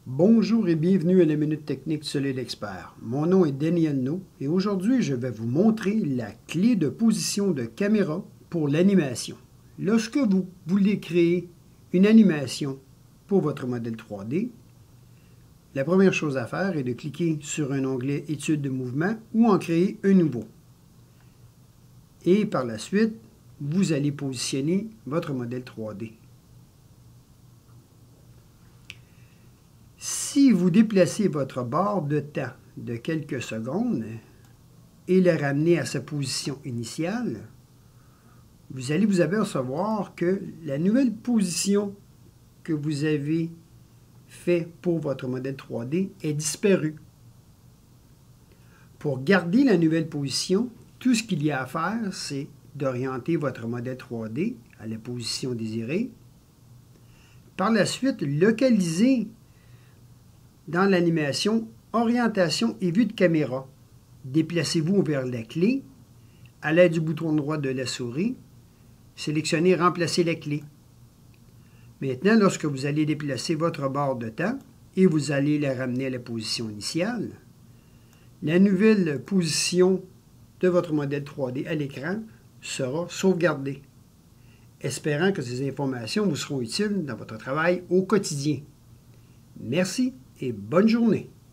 Bonjour et bienvenue à la Minute Technique de Solid Expert. Mon nom est Denis Anneau et aujourd'hui je vais vous montrer la clé de position de caméra pour l'animation. Lorsque vous voulez créer une animation pour votre modèle 3D, la première chose à faire est de cliquer sur un onglet Études de mouvement ou en créer un nouveau. Et par la suite, vous allez positionner votre modèle 3D. Si vous déplacez votre barre de temps de quelques secondes et le ramenez à sa position initiale, vous allez vous apercevoir que la nouvelle position que vous avez fait pour votre modèle 3D est disparue. Pour garder la nouvelle position, tout ce qu'il y a à faire, c'est d'orienter votre modèle 3D à la position désirée. Par la suite, localiser dans l'animation, orientation et vue de caméra. Déplacez-vous vers la clé. À l'aide du bouton droit de la souris, sélectionnez Remplacer la clé. Maintenant, lorsque vous allez déplacer votre barre de temps et vous allez la ramener à la position initiale, la nouvelle position de votre modèle 3D à l'écran sera sauvegardée. Espérant que ces informations vous seront utiles dans votre travail au quotidien. Merci et bonne journée.